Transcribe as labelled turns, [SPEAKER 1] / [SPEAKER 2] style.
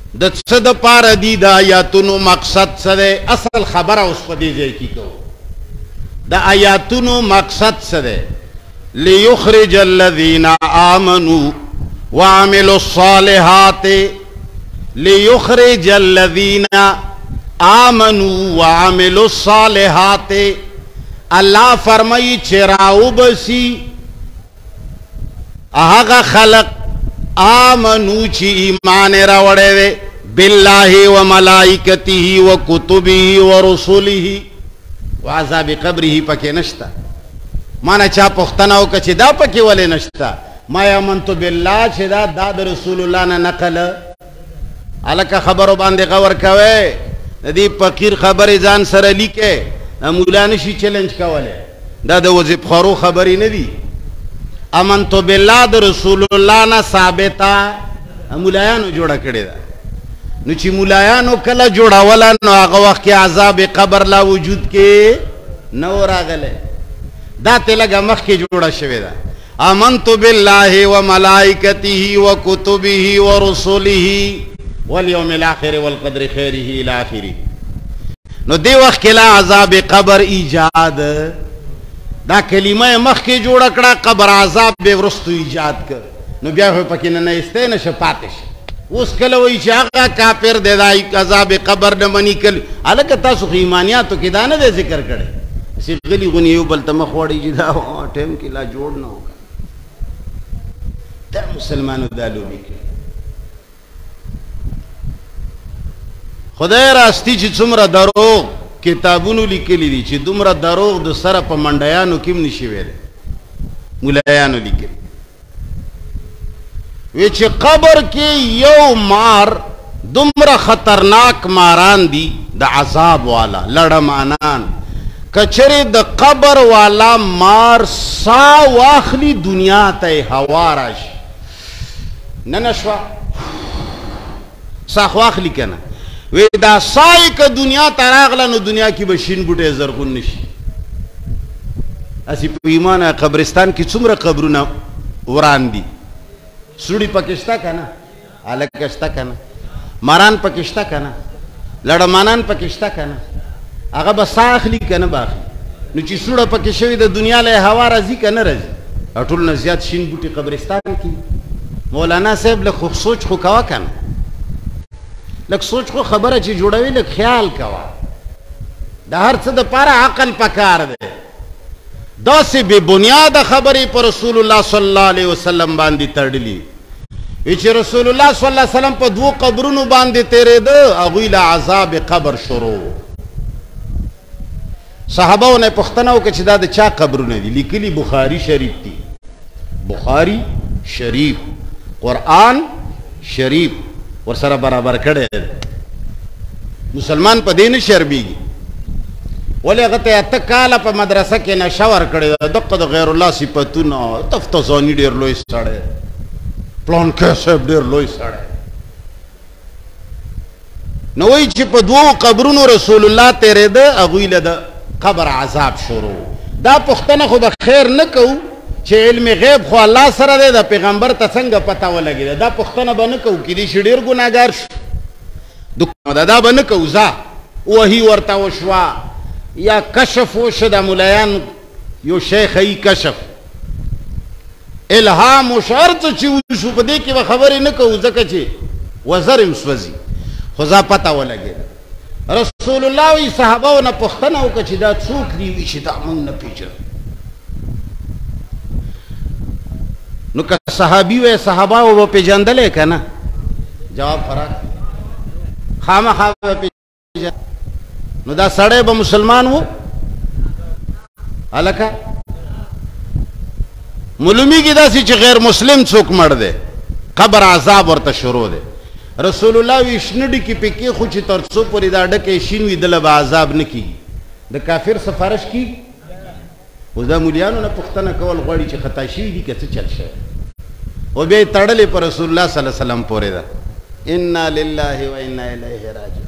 [SPEAKER 1] د څه د پاره دي د آیاتونو مقصد څه دی؟ اصل خبره اوس په دې ځای کې کوو. د آیاتونو مقصد څه دی؟ لیخرج الذین آمنوا وعملوا الصالحات، لیخرج الذین آمنوا وعملوا الصالحات. اللہ فرمائی چراو بسی هغه خلق آمنو چی ایمان راوڑے دے باللہ و ملائکته و کتبه و رسوله و عذاب قبره پکے نشتا. مانا چا پختناو کچی دا پکے والے نشتا. ما یامنتو باللہ چی دا داد رسول اللہ نا نقل علکا خبرو باندے غور کوئے دی فقیر خبر زان سر لیکے مولانشی چلنج کولے دا دا وزیب خورو خبری ندی. امنتو باللہ دا رسول اللہ نا ثابتا مولایانو جوڑا کردے دا. نو چی مولایانو کلا جوڑا ولا نو آغا وقت کی عذاب قبر لا وجود کے نور آگلے دا تلگا مخ کی جوڑا شوی دا. امنتو باللہ و ملائکته و کتبه و رسوله والیوم الاخر والقدر خیره الاخری. نو دی وقت کلا عذاب قبر ایجاد دا کلمہ مخ کی جوڑا کڑا قبر عذاب بے ورستو ایجاد کر نو بیا ہوئی پکی ننائستے نشا پاتش اس کلوئی چی آقا کافر دے دا عذاب قبر نمانی کل علکہ تاسو ایمانیاتو کی دانا دے ذکر کرے اسی غلی غنیو بلتا مخوڑی جی دا ٹیم کی لا جوڑنا ہوگا تا مسلمانو دالو بھی کر خدای راستی چی څومره دروغ کتابونو لیکلی دي چې دومره دروغ د سره په منډیانو کې هم نشي ویلی. مولایانو لیکلی وی چې قبر کې یو مار دومره خطرناک ماران دي د عذاب والا لړمانان کچره د قبر والا مار سا واخلی دنیا ته هوا راشي نه نشوا سا واخلی کنه وی دا سائی که دنیا تراغلا نو دنیا کی بشین بوٹے زرغن نشی. اسی پو ایمان قبرستان کی څومره قبرونا وران دی سوڑی پکشتا کنا علکشتا کنا ماران پکشتا کنا لڑمانان پکشتا کنا اگا با ساخلی کنا باخلی نو چی سوڑا پکشوی دا دنیا لے ہوا رازی کنا رازی اٹھول نزیاد شین بوٹی قبرستان کی. مولانا صاحب لکھ سوچ خو کوا کنا لک سوچ کو خبر ہے چی جوڑوی لک خیال کوا دا ہر صد پارا عقل پکار دے دا سی بے بنیاد خبری پر رسول اللہ صلی اللہ علیہ وسلم باندی تردلی ویچی رسول اللہ صلی اللہ علیہ وسلم پا دو قبرونو باندی تیرے دو اغویل عذاب قبر شروع. صحابہ نے پختناو کچی دا چا قبرونو دی لکلی بخاری شریف تی. بخاری شریف قرآن شریف اور سر برابر کڑے مسلمان پا دین شربیگی ولی اغتا اتکالا پا مدرسہ کے نشاور کڑے دقا دا غیر اللہ سپتونا تفتزانی دیر لوئی ساڑے پلان کیسب دیر لوئی ساڑے نوئی چی پا دو قبرون رسول اللہ تیرے دا اغویل دا قبر عذاب شروع. دا پختنا خود خیر نکو چه علم غیب خو اللہ سره ده دا پیغمبر تا سنگ پتا ولگی ده دا پختنه بنکو کی دی شدیر گناہگار شو دا بنکو زا وحی ورطا وشوا یا کشف وشد ملیان یو شیخ ای کشف الہام وشارت چی وشو پا دے کی و خبری نکو زکا چی وزر امسوزی خوزا پتا ولگی رسول اللہ وی صحاباو نا پختنه وکا چی دا چوک دی ویشی دا من نپیچر نو که صحابی وی صحاباو با پی جندلے که نا جواب فراک خاما خاما پی جندلے نو دا سڑے با مسلمان ہو علکا معلومی کی دا سی چی غیر مسلم چوک مر دے قبر عذاب ورطا شروع دے. رسول اللہ وی شنڈی کی پکی خوچی ترسو پوری دا ڈکے شینوی دل با عذاب نکی دا کافر سفارش کی او دا مولیانو نا پختنا کول غوڑی چی خطا شوی دی کسی چل شای او بیا تڑلی پر رسول اللہ صلی اللہ علیہ وسلم پورے دا انا للہ و انا الیہ راجعون.